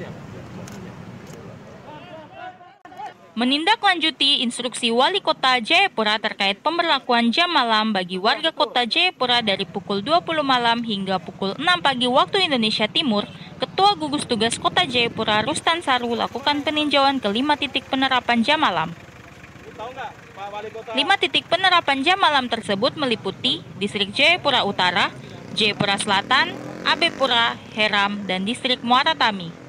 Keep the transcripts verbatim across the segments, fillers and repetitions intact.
Menindaklanjuti instruksi Wali Kota Jayapura terkait pemberlakuan jam malam bagi warga Kota Jayapura dari pukul dua puluh malam hingga pukul enam pagi waktu Indonesia Timur, Ketua Gugus Tugas Kota Jayapura Rustan Saru lakukan peninjauan ke lima titik penerapan jam malam. Lima titik penerapan jam malam tersebut meliputi Distrik Jayapura Utara, Jayapura Selatan, Abepura, Heram, dan Distrik Muara Tami.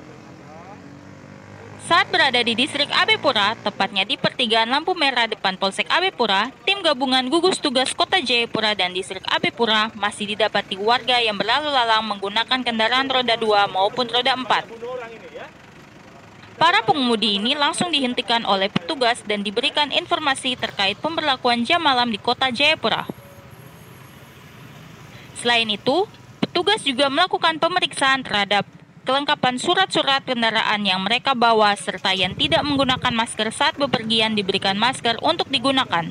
Saat berada di Distrik Abepura, tepatnya di pertigaan lampu merah depan Polsek Abepura, tim gabungan gugus tugas Kota Jayapura dan Distrik Abepura masih didapati warga yang berlalu lalang menggunakan kendaraan roda dua maupun roda empat. Para pengemudi ini langsung dihentikan oleh petugas dan diberikan informasi terkait pemberlakuan jam malam di Kota Jayapura. Selain itu, petugas juga melakukan pemeriksaan terhadap kelengkapan surat-surat kendaraan yang mereka bawa serta yang tidak menggunakan masker saat bepergian diberikan masker untuk digunakan.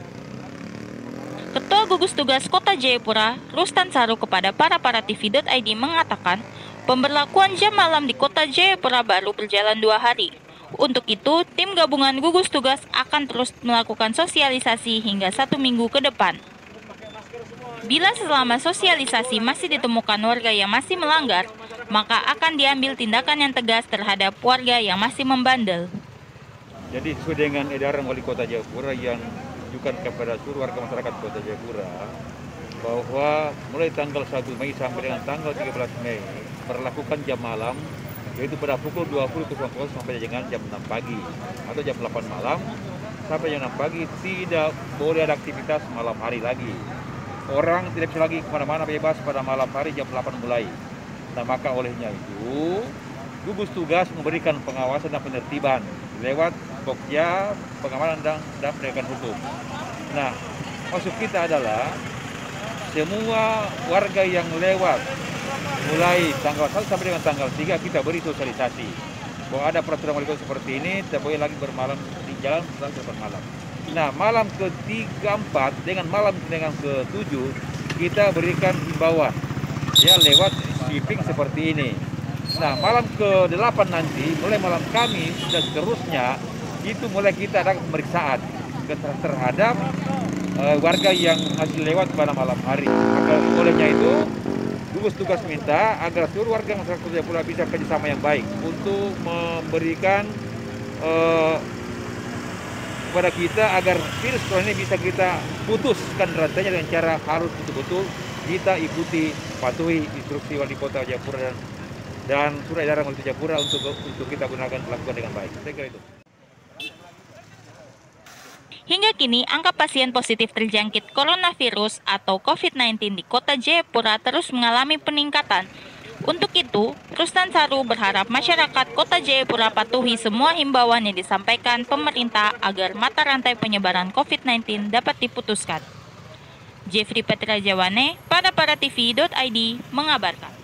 Ketua Gugus Tugas Kota Jayapura, Rustan Saru kepada para para T V dot I D mengatakan, pemberlakuan jam malam di Kota Jayapura baru berjalan dua hari. Untuk itu, tim gabungan gugus tugas akan terus melakukan sosialisasi hingga satu minggu ke depan. Bila selama sosialisasi masih ditemukan warga yang masih melanggar, maka akan diambil tindakan yang tegas terhadap warga yang masih membandel. Jadi sesuai dengan edaran Wali Kota Jayapura yang ditujukan kepada seluruh warga masyarakat Kota Jayapura, bahwa mulai tanggal satu Mei sampai dengan tanggal tiga belas Mei berlakukan jam malam, yaitu pada pukul dua puluh sampai dengan jam enam pagi atau jam delapan malam sampai jam enam pagi tidak boleh ada aktivitas malam hari lagi. Orang tidak bisa lagi kemana-mana bebas pada malam hari jam delapan mulai. Nah, maka olehnya itu gugus tugas memberikan pengawasan dan penertiban lewat Pokja, pengamanan dan, dan penegakan hukum. Nah, maksud kita adalah semua warga yang lewat mulai tanggal satu sampai dengan tanggal tiga kita beri sosialisasi bahwa ada peraturan wali kota seperti ini, tidak boleh lagi bermalam di jalan setelah bermalam. Nah, malam ketiga empat dengan malam dengan ketujuh kita berikan himbauan ya lewat shipping seperti ini. Nah, malam ke delapan nanti mulai malam Kamis dan seterusnya itu mulai kita ada pemeriksaan terhadap uh, warga yang masih lewat pada malam hari. Maka olehnya itu gugus tugas minta agar seluruh warga masyarakat Kota Jayapura bisa kerjasama yang baik untuk memberikan uh, kepada kita agar virus corona ini bisa kita putuskan rantainya dengan cara harus betul-betul kita ikuti, patuhi instruksi Wali Kota Jayapura dan, dan surat edaran Wali Kota Jayapura untuk untuk kita gunakan lakukan dengan baik. Saya kira itu. Hingga kini, angka pasien positif terjangkit coronavirus atau COVID sembilan belas di Kota Jayapura terus mengalami peningkatan. Untuk itu, Rustan Saru berharap masyarakat Kota Jayapura patuhi semua himbauan yang disampaikan pemerintah agar mata rantai penyebaran COVID sembilan belas dapat diputuskan. Jeffrey Petra Jawane, pada para T V dot I D mengabarkan.